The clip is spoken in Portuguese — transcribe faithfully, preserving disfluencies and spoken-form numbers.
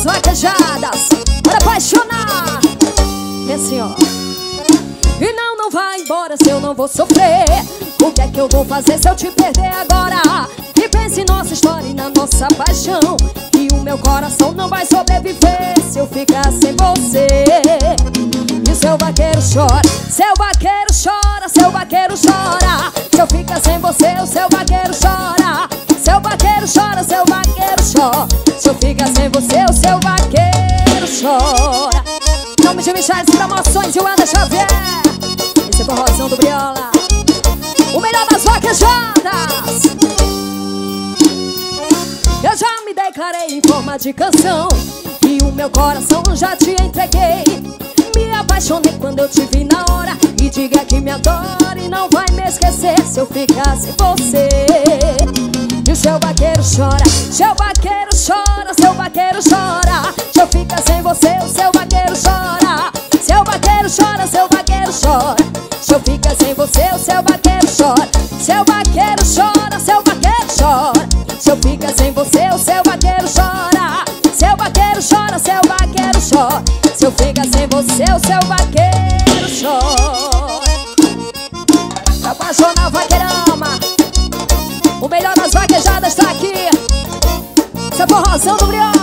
das vaquejadas. Bora apaixonar. É assim, ó. E não, não vai embora se eu não vou sofrer. O que é que eu vou fazer se eu te perder agora? E pense em nossa história e na nossa paixão. E o meu coração não vai sobreviver se eu ficar sem você. E o seu vaqueiro chora, seu vaqueiro chora, seu vaqueiro chora. Se eu ficar sem você, o seu vaqueiro chora. Seu vaqueiro chora, seu vaqueiro chora. Se eu ficar sem você, o seu vaqueiro chora. Nome de Michael Promoções e o Anda Xavier. Esse é o forrozão do Briola, o melhor das vaquejadas. Eu já me declarei em forma de canção e o meu coração já te entreguei. Me apaixonei quando eu te vi na hora. E diga que me adora e não vai me esquecer se eu ficar sem você. E o seu vaqueiro chora, seu vaqueiro chora, seu vaqueiro chora. Se eu ficar sem você, o seu vaqueiro chora. Seu vaqueiro chora, seu vaqueiro chora. Se eu ficar sem você, o seu vaqueiro chora. Seu vaqueiro chora, seu vaqueiro chora. Se eu ficar sem você, o seu vaqueiro chora. Seu vaqueiro chora, seu vaqueiro chora. Se eu ficar sem você, o seu vaqueiro chora. Pra apaixonar, vaqueirama, o melhor das vaquejadas tá aqui. Seu forrozão do Briola.